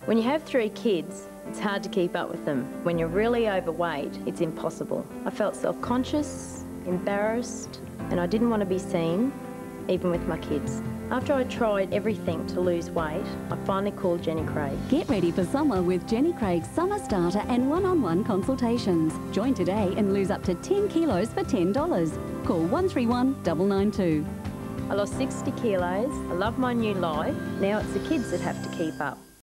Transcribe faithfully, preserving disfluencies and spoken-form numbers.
When you have three kids, it's hard to keep up with them. When you're really overweight, it's impossible. I felt self-conscious, embarrassed, and I didn't want to be seen, even with my kids. After I tried everything to lose weight, I finally called Jenny Craig. Get ready for summer with Jenny Craig's Summer Starter and one-on-one consultations. Join today and lose up to ten kilos for ten dollars. Call one three one, nine nine two. I lost sixty kilos. I love my new life. Now it's the kids that have to keep up.